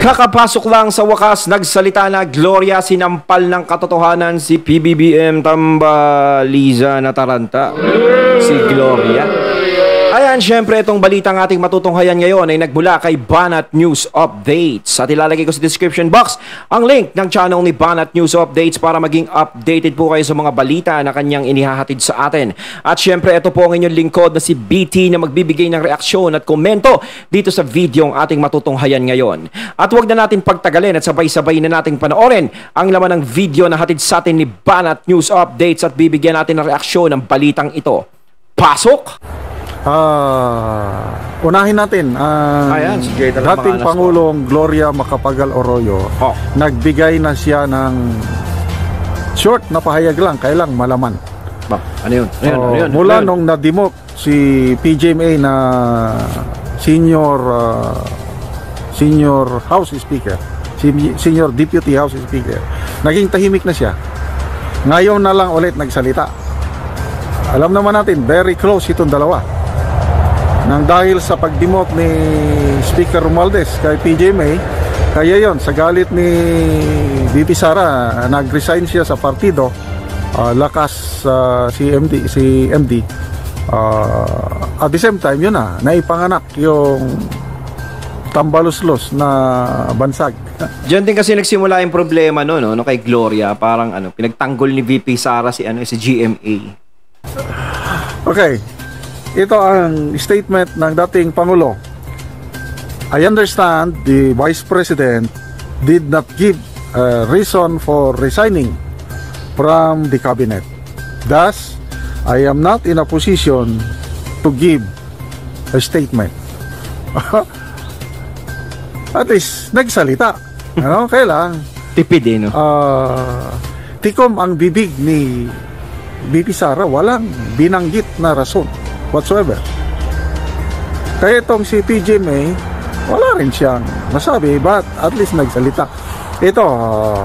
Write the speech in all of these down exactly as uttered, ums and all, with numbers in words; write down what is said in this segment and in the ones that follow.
Kakapasok lang sa wakas, nagsalita na Gloria, sinampal ng katotohanan si P B B M Tambaliza na taranta. Si Gloria. Ayan, syempre itong balitang ating matutunghayan ngayon ay nagmula kay Banat News Updates. At ilalagay ko sa description box ang link ng channel ni Banat News Updates para maging updated po kayo sa mga balita na kanyang inihahatid sa atin. At syempre ito po ang inyong lingkod na si B T na magbibigay ng reaksyon at komento dito sa video ang ating matutunghayan ngayon. At huwag na natin pagtagalin at sabay-sabay na nating panoorin ang laman ng video na hatid sa atin ni Banat News Updates at bibigyan natin ng reaksyon ng balitang ito. Pasok! Ah, unahin natin ang Ayan, si dating Pangulong Gloria Macapagal Arroyo. Oh. Nagbigay na siya ng short na pahayag lang, kailang malaman. Ba, ano yun? Ano yun? Oh, ano yun? mula ano yun? nung nadimok si P G M A na senior uh, senior House Speaker, si senior Deputy House Speaker, naging tahimik na siya. Ngayon na lang ulit nagsalita. Alam naman natin, very close itong dalawa. Nang dahil sa pagdimok ni Speaker Romualdez kay P G M A, kaya yon sa galit ni V P Sara, nag-resign siya sa partido. Uh, lakas uh, si M D, si M D. Uh, at the same time, yun na, naipanganak yung tambaluslos na bansag. Diyan din kasi nagsimula yung problema no, no, no kay Gloria, parang ano, pinagtanggol ni V P Sara si ano si G M A. Okay. Ito ang statement ng dating Pangulo. I understand the Vice President did not give a reason for resigning from the cabinet. Thus, I am not in a position to give a statement. At least, nagsalita. Ano? Kailang Tipid eh, no? uh, tikom ang bibig ni V P Sara, walang binanggit na rason whatsoever. Kaya itong si P G M A, wala rin siyang masabi, but at least nagsalita. Ito, uh,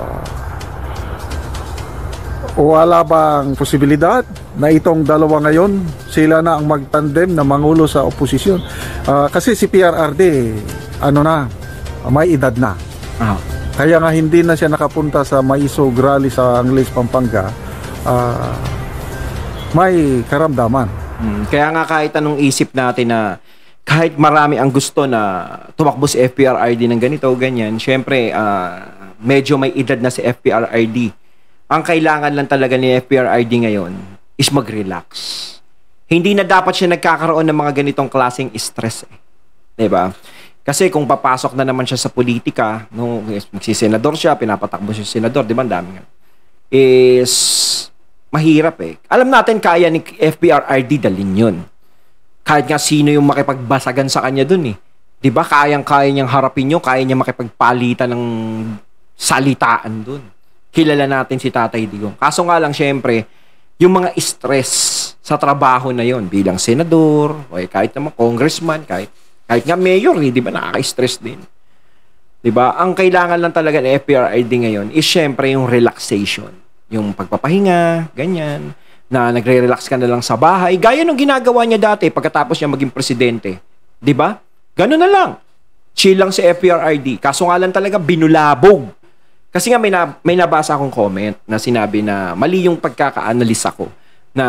wala bang posibilidad na itong dalawa ngayon, sila na ang magtandem na mangulo sa oposisyon? Uh, kasi si P R R D, ano na, may edad na. Ah. Kaya nga hindi na siya nakapunta sa Maisog Rally sa Angeles, Pampanga. Uh, may karamdaman. Hmm, kaya nga kahit anong isip natin na kahit marami ang gusto na tumakbo si F P R R D ng ganito, ganyan, syempre uh, medyo may edad na si F P R R D. Ang kailangan lang talaga ni F P R R D ngayon is mag-relax. Hindi na dapat siya nagkakaroon ng mga ganitong klaseng stress. Eh. Diba? Kasi kung papasok na naman siya sa politika, no, magsisenador siya, pinapatakbo siya sa senador, di ba? Ang dami nga. Is mahirap eh. Alam natin kaya ni F P R R D dalhin yun. Kahit nga sino yung makipagbasagan sa kanya dun eh. Di ba? Kayang-kaya niyang harapin yun, kaya niya makipagpalitan ng salitaan dun. Kilala natin si Tatay Digong. Kaso nga lang, syempre, yung mga stress sa trabaho na yun, bilang senador, o eh, kahit naman congressman, kahit, kahit nga mayor, eh, di ba? Nakaka-stress din. Di ba? Ang kailangan lang talaga ng F P R R D ngayon is syempre yung relaxation. Yung pagpapahinga, ganyan, na nagre-relax ka na lang sa bahay, gaya nung ginagawa niya dati pagkatapos niya maging presidente. Di ba? Ganun na lang. Chill lang si F P R R D. Kaso nga lang talaga binulabog. Kasi nga may, na, may nabasa akong comment na sinabi na mali yung pagkaka-analyse ko na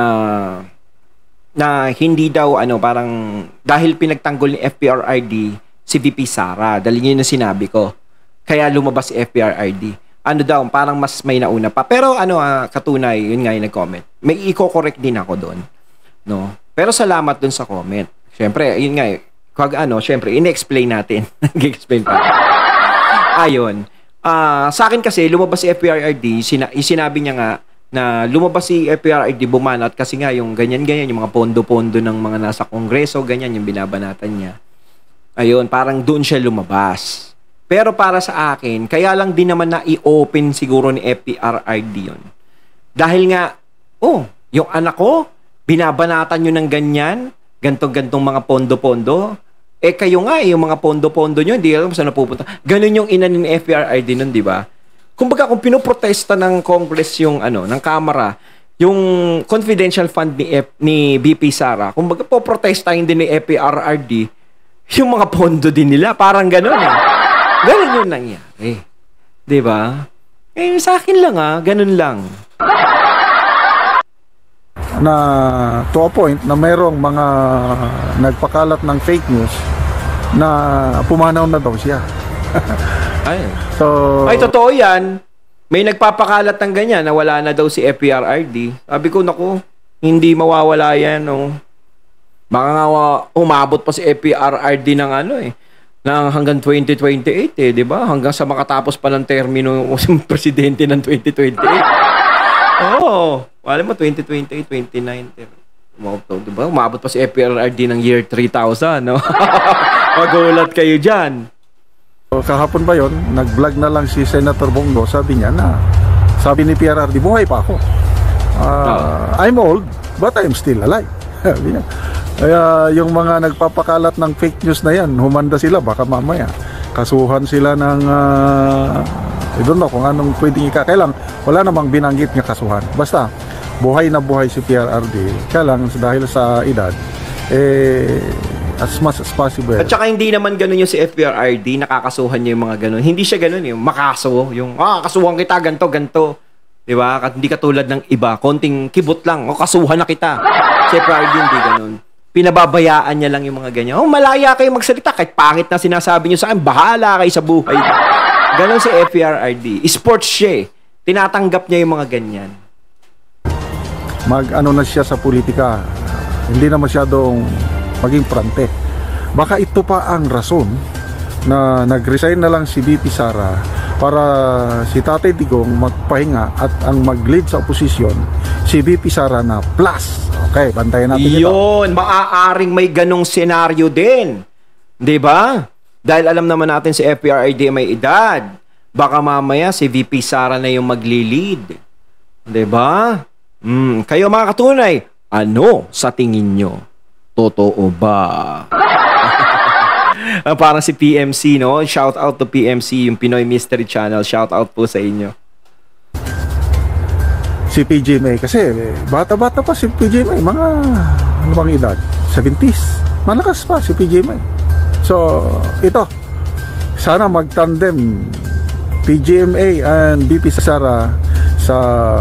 na hindi daw ano parang dahil pinagtanggol ni F P R R D si V P Sara. Dahil yun yung sinabi ko. Kaya lumabas si F P R R D. Ano daw, parang mas may nauna pa. Pero ano, ah, katunay, yun nga yung nag-comment. May i-correct din ako doon. No? Pero salamat doon sa comment. Siyempre, yun nga, kag ano, siyempre, in-explain natin. Nag-explain pa. Ayun. Uh, sa akin kasi, lumabas si F P R R D, sina sinabi niya nga, na lumabas si F P R R D bumanat kasi nga yung ganyan-ganyan, yung mga pondo-pondo ng mga nasa kongreso, ganyan yung binabanatan niya. Ayun, parang doon siya lumabas. Pero para sa akin, kaya lang din naman na i-open siguro ni F P R R D yun. Dahil nga, oh, yung anak ko, binabanatan nyo ng ganyan, gantong-gantong mga pondo-pondo. Eh kayo nga, eh, yung mga pondo-pondo nyo, hindi alam kung saan napupunta. Ganun yung ina ni F P R R D nun, di ba? Kumbaga, kung pinoprotesta ng Congress yung, ano, ng Kamara, yung confidential fund ni, F, ni V P Sara, kumbaga, poprotestahin din ni F P R R D, yung mga pondo din nila, parang ganun eh. Ganun yung nangyari. Diba? Eh, sa akin lang ah, ganun lang. Na to a point na mayroong mga nagpakalat ng fake news na pumanaw na daw siya. Ay. So, Ay, totoo yan. May nagpapakalat ng ganyan na wala na daw si F P R R D. Sabi ko, naku, hindi mawawala yan. No? Baka nga umabot pa si F P R R D ng ano eh. Ng hanggang twenty twenty-eight eh, di ba? Hanggang sa makatapos pa ng termino ng presidente ng twenty twenty-eight. Oo. Alam mo, twenty twenty-eight, twenty-nine. Umabot, di ba? Umabot pa si F P R R D ng year three thousand. No? Magulat kayo dyan. Kahapon ba yon, nag-vlog na lang si Senator Bongo, sabi niya na, sabi ni P R R D, buhay pa ako. Uh, oh. I'm old, but I'm still alive. Sabi niya. Kaya yung mga nagpapakalat ng fake news na yan, humanda sila, baka mamaya kasuhan sila ng, uh, I don't know kung anong pwedeng ikakailang, wala namang binanggit nga kasuhan. Basta, buhay na buhay si P R R D, kaya lang dahil sa edad, eh, as much as possible. At saka hindi naman ganun yung si F P R R D, nakakasuhan niya yung mga ganun. Hindi siya ganun yung makaso, yung ah, kasuhan kita, ganto, ganto. Di ba? Hindi katulad ng iba, konting kibot lang, o kasuhan na kita. Si F P R R D hindi ganun. Pinababayaan niya lang yung mga ganyan. Oh, malaya kayo magsalita, kahit pangit na sinasabi niyo sa akin, bahala kayo sa buhay. Ganun si F P R R D. Sports siya eh. Tinatanggap niya yung mga ganyan. Mag-ano na siya sa politika, hindi na masyadong maging prante. Baka ito pa ang rason na nag-resign na lang si V P Sara para si Tatay Digong magpahinga at ang mag-lead sa oposisyon si V P Sara na plus. Okay, bantayan natin ito. Yun, maaaring may ganong senaryo din. 'Di ba? Dahil alam naman natin si F P R R D may edad. Baka mamaya si V P Sara na yung magli-lead. 'Di ba? Hmm, kayo mga katunay, ano sa tingin nyo? Totoo ba? Parang si P M C, no? Shout out to P M C, yung Pinoy Mystery Channel. Shout out po sa inyo. Si P G M A kasi bata-bata pa si P G M A, mga ano bang edad? seventies. Malakas pa si P G M A. So, ito. Sana mag-tandem P G M A and V P Sara sa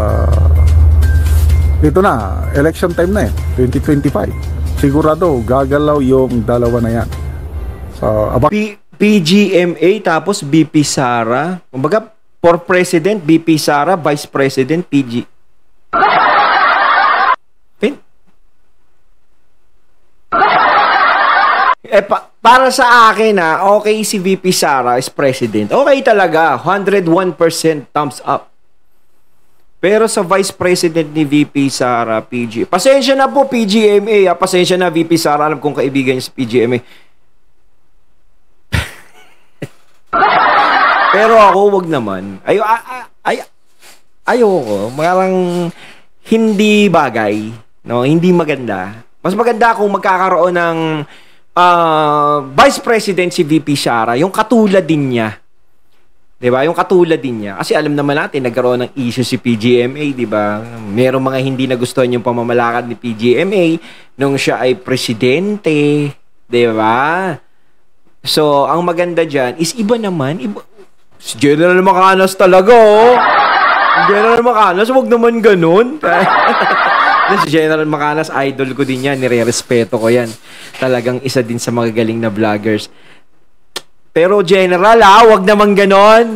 ito na, election time na eh, twenty twenty-five. Sigurado gagalaw yung dalawa na yan. So, abang P G M A tapos V P Sara. Kumbaga, for President, V P Sara, Vice President, P G. Pin? Eh, pa para sa akin na okay si V P Sara is President. Okay talaga, one hundred one percent thumbs up. Pero sa Vice President ni V P Sara, P G. Pasensya na po, P G M A. Pasensya na, V P Sara. Alam kong kaibigan niya si P G M A. Pero ako, wag naman. Ay, ay, ay, ayoko. Parang hindi bagay. No? Hindi maganda. Mas maganda kung magkakaroon ng uh, Vice President si V P Sara. Yung katulad din niya. Diba? Yung katulad din niya. Kasi alam naman natin, nagkaroon ng issue si P G M A, diba? Merong mga hindi nagustuhan yung pamamalakad ni P G M A nung siya ay presidente. Diba? So, ang maganda dyan is iba naman. Iba. Si General Macanas talaga, oh. General Macanas, wag naman ganun. Si General Macanas, idol ko din yan. Nire-respeto ko yan. Talagang isa din sa mga galing na vloggers. Pero General, ah, wag naman ganon.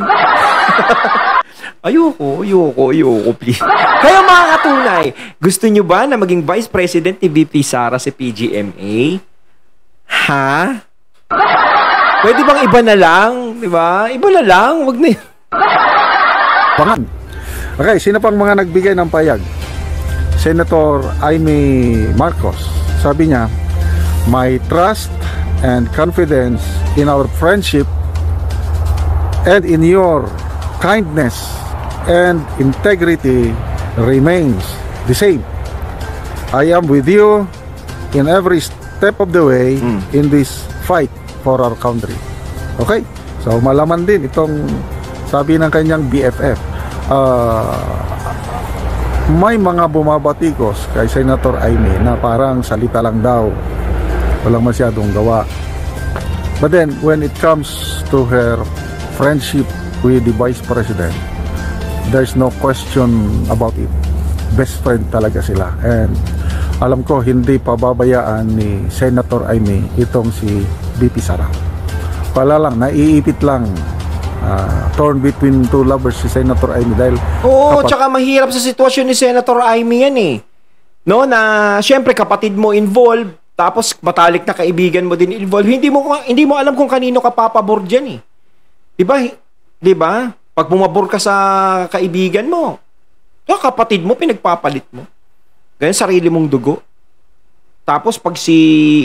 ayoko, ayoko, ayoko, please. Kaya mga katunay, gusto nyo ba na maging Vice President ni V P Sara si P G M A? Ha? Pwede bang iba na lang? Diba? Iba na lang, wag na. Pangan. Okay, sino pang mga nagbigay ng payag? Senator Amy Marcos. Sabi niya, my trust and confidence in our friendship and in your kindness and integrity remains the same. I am with you in every step of the way mm. in this fight for our country. Okay? So malaman din itong sabi ng kanyang B F F. Uh, may mga bumabatikos kay Senator Amy na parang salita lang daw, walang masyadong gawa. But then when it comes to her friendship with the Vice President, there's no question about it. Best friend talaga sila. And alam ko hindi pababayaan ni Senator Amy itong si V P Sara. Pala lang, naiipit lang, uh, torn between two lovers si Senator Amy dahil Oo, kapag- tsaka mahirap sa sitwasyon ni Senator Amy yan eh. No, na syempre kapatid mo involved, tapos matalik na kaibigan mo din involved. Hindi mo hindi mo alam kung kanino ka papabor diyan eh. 'Di ba? 'Di ba? Pag bumabor ka sa kaibigan mo, yung kapatid mo pinagpapalit mo. Ganyan sarili mong dugo. Tapos pag si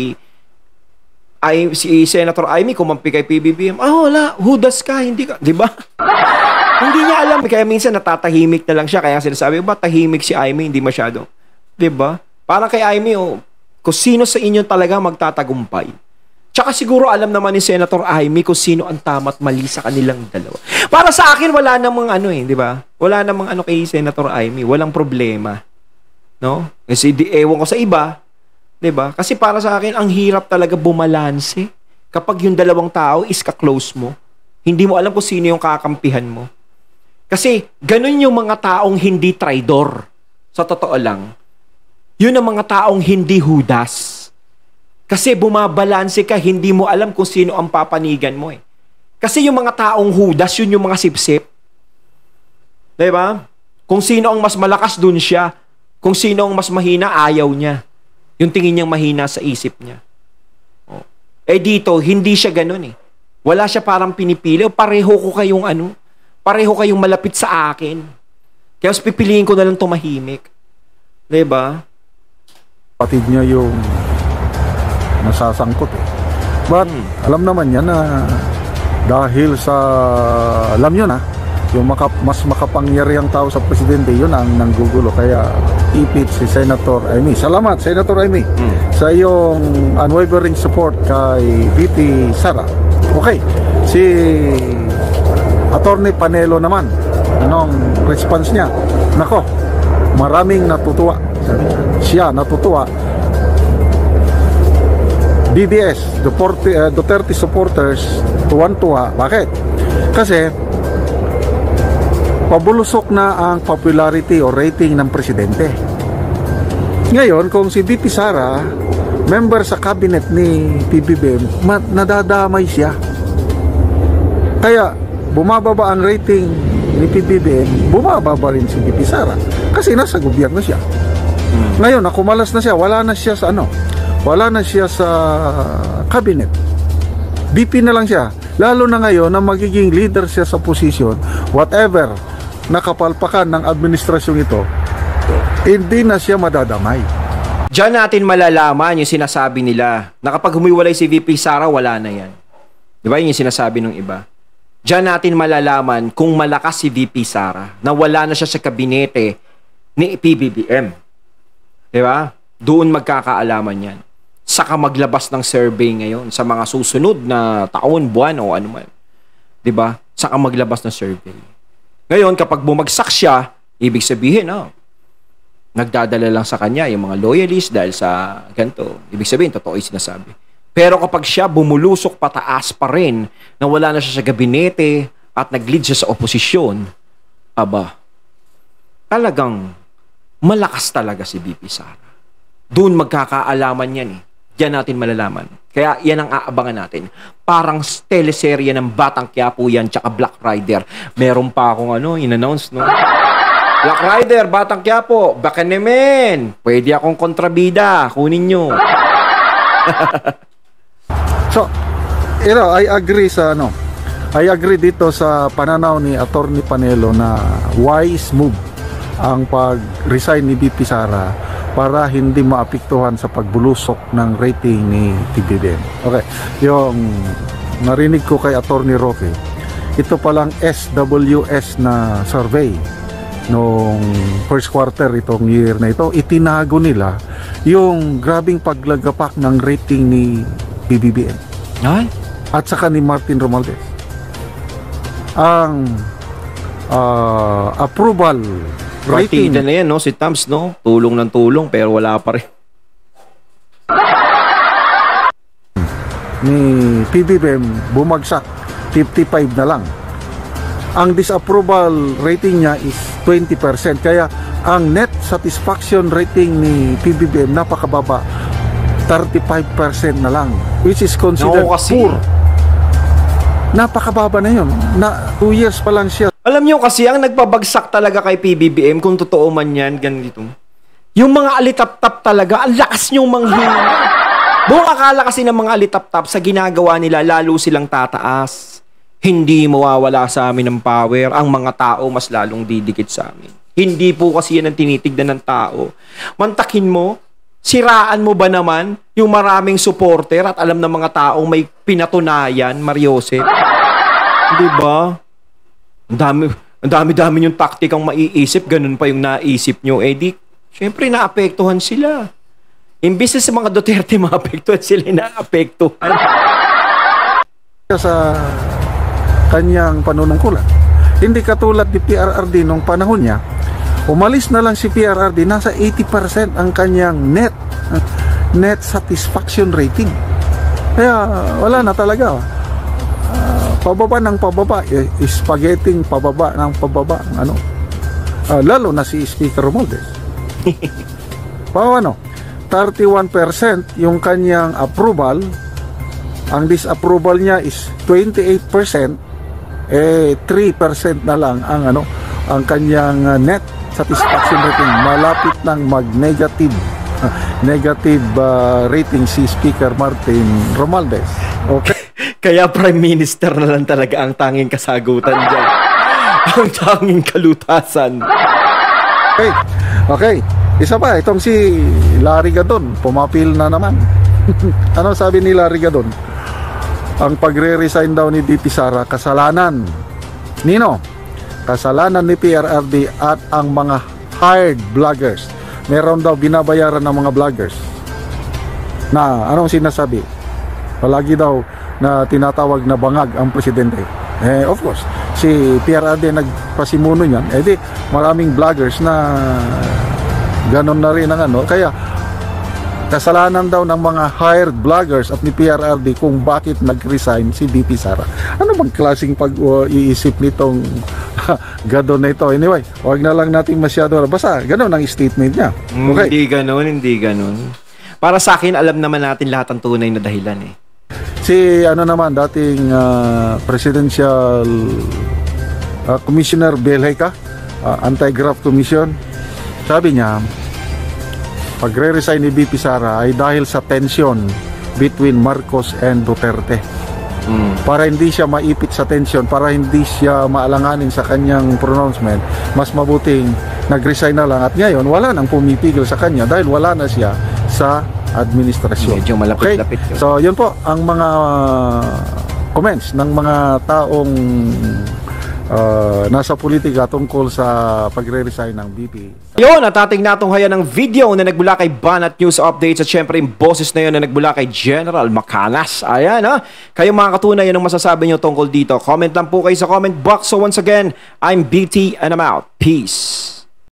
ay si Senator Amy kumampi kay P B B M, ah wala, hudas ka, hindi ka, 'di ba? Hindi niya alam, kaya minsan natatahimik na lang siya, kaya sinasabi, ba tahimik si Amy, hindi masyado. 'Di ba? Parang kay Amy, oh, kung sino sa inyo talaga magtatagumpay. Tsaka siguro alam naman ni Senator Amy kung sino ang tama at mali sa kanilang dalawa. Para sa akin, wala namang ano eh, di ba? Wala namang ano kay Senator Amy. Walang problema. No? Kasi di, ewan ko sa iba, di ba? Kasi para sa akin, ang hirap talaga bumalanse kapag yung dalawang tao is ka-close mo. Hindi mo alam kung sino yung kakampihan mo. Kasi ganun yung mga taong hindi traidor. Sa totoo lang. Yun ang mga taong hindi hudas. Kasi bumabalanse ka, hindi mo alam kung sino ang papanigan mo eh. Kasi yung mga taong hudas, yun yung mga sipsip. Diba? Kung sino ang mas malakas, dun siya. Kung sino ang mas mahina, ayaw niya. Yung tingin niyang mahina sa isip niya. Oh. Eh dito, hindi siya ganun eh. Wala siya parang pinipili. Pareho ko kayong ano, pareho kayong malapit sa akin. Kaya mas pipiliin ko na lang tumahimik. Diba? Kapatid niya yung nasasangkot eh. But alam naman niya na dahil sa alam niyo na yung maka, mas makapangyarihang tao sa presidente, yun ang nanggugulo, kaya ipit si Senator Amy. Salamat Senator Amy hmm. sa iyong unwavering support kay V P Sara. Okay, si Attorney Panelo naman, anong response niya? Nako, maraming natutuwa. Siya natutuwa. D D S, Duterte, uh, Duterte supporters, tuwan-tuwa. Bakit? Kasi pabulusok na ang popularity o rating ng presidente. Ngayon, kung si V P Sara, member sa cabinet ni P B B M, nadadamay siya. Kaya bumababa ang rating ni P B B M, bumababa rin si V P Sara kasi nasa gobyerno siya. Ngayon, nakumalas na siya, wala na siya sa ano, wala na siya sa cabinet. V P na lang siya. Lalo na ngayon na magiging leader siya sa posisyon, whatever nakapalpakan ng administrasyon ito, hindi na siya madadamay. Diyan natin malalaman yung sinasabi nila na kapag humiwalay si V P Sara, wala na yan. Di ba yung sinasabi ng iba? Diyan natin malalaman kung malakas si V P Sara na wala na siya sa kabinete ni P B B M. Di ba? Doon magkakaalaman yan. Saka maglabas ng survey ngayon sa mga susunod na taon, buwan o ano man. 'Di ba? Saka maglabas ng survey. Ngayon kapag bumagsak siya, ibig sabihin, oh, nagdadala lang sa kanya yung mga loyalists dahil sa ganito. Ibig sabihin, totoo 'yung sinasabi. Pero kapag siya bumulusok pataas pa rin, na wala na siya sa gabinete at nag-lead siya sa oposisyon, aba, talagang malakas talaga si V P Sara. Doon magkakaalaman yan eh. Diyan natin malalaman. Kaya yan ang aabangan natin. Parang teleserye ng Batang Quiapo yan tsaka Black Rider. Meron pa akong ano, in-announce, no? Black Rider, Batang Quiapo, baka naman. Pwede akong kontrabida. Kunin nyo. So, you know, I agree sa ano, I agree dito sa pananaw ni Attorney Panelo na wise move ang pag-resign ni V P Sara para hindi maapektuhan sa pagbulusok ng rating ni P B B M. Okay, yung narinig ko kay Attorney Roque, ito palang S W S na survey nung first quarter itong year na ito, itinago nila yung grabing paglagapak ng rating ni P B B M. Ay? At saka ni Martin Romualdez. Ang uh, approval rating Partida na yan, no? Si Tams, no? Tulong ng tulong, pero wala pa rin. ni P B B M bumagsak fifty-five na lang. ang disapproval rating niya is twenty percent. Kaya ang net satisfaction rating ni P B B M napakababa, thirty-five percent na lang, which is considered No, kasi, poor. Napakababa na yun. Na two years pa lang siya. alam nyo kasi, ang nagpabagsak talaga kay P B B M, kung totoo man yan, ganito. Yung mga alitap-tap talaga, ang lakas nyong manghina. Buong akala kasi ng mga alitap-tap, sa ginagawa nila, lalo silang tataas. Hindi mawawala sa amin ng power. Ang mga tao mas lalong didikit sa amin. Hindi po kasi yan ang tinitignan ng tao. Mantakin mo, siraan mo ba naman yung maraming supporter at alam ng mga taong may pinatunayan, Mariosep? Di ba? Ang dami, ang dami-dami yung taktikang maiisip, ganun pa yung naisip nyo. Eh di, syempre naapektuhan sila. Imbis na sa mga Duterte maapektuhan sila, naapektuhan. Sa kanyang panunungkulan. Hindi katulad ni P R R D nung panahon niya, umalis na lang si P R R D, nasa eighty percent ang kanyang net net satisfaction rating. Kaya wala na talaga. Uh, pababa ng pababa, eh, spaghetti pababa ng pababa, ano. Uh, lalo na si Speaker Romualdez. Paano? thirty-one percent yung kanyang approval, ang disapproval niya is twenty-eight percent, eh three percent na lang ang ano, ang kanyang uh, net satisfaction rating. Malapit ng mag-negative negative uh, rating si Speaker Martin Romualdez. Okay. Kaya Prime Minister na lang talaga ang tanging kasagutan dyan. Ang tanging kalutasan. Okay. Okay. Isa pa, itong si Larry Gadon, pumapil na naman. Ano sabi ni Larry Gadon? Ang pagre-resign daw ni D P Sara, kasalanan. Nino? Kasalanan ni P R R D at ang mga hired vloggers. Meron daw binabayaran ng mga vloggers. Na, anong sinasabi? Palagi daw na tinatawag na bangag ang presidente. Eh, of course, si P R R D nagpasimuno niyan. Eh di, maraming vloggers na ganon na rin ang ano. Kaya, kasalanan daw ng mga hired vloggers at ni P R R D kung bakit nag-resign si D P Sara. Ano bang klaseng pag-iisip nitong Gadon na ito? Anyway, wag na lang natin masyado. Basta, ganon ang statement niya. Okay. Hindi ganon, hindi ganon. Para sa akin, alam naman natin lahat ang tunay na dahilan eh. Si ano naman, dating uh, Presidential uh, Commissioner Belheka, uh, Anti-Graft Commission, sabi niya, pagre-resign ni B P Sara ay dahil sa tension between Marcos and Duterte. Mm. Para hindi siya maipit sa tension, para hindi siya maalanganin sa kanyang pronouncement, mas mabuting nag-resign na lang. At ngayon, wala nang pumipigil sa kanya dahil wala na siya sa administrasyon. Medyo malapit-lapit. Okay? So, yun po ang mga comments ng mga taong Uh, nasa politika tungkol sa pagre-resign ng B P. Yun, at ating natunghayan ng video na nagbula kay Banat News Updates at syempre yung boses na yun na nagbula kay General Macanas. Ayan ha, kayong mga katunay, yun ang masasabi nyo tungkol dito. Comment lang po kayo sa comment box. So once again, I'm B T and I'm out. Peace.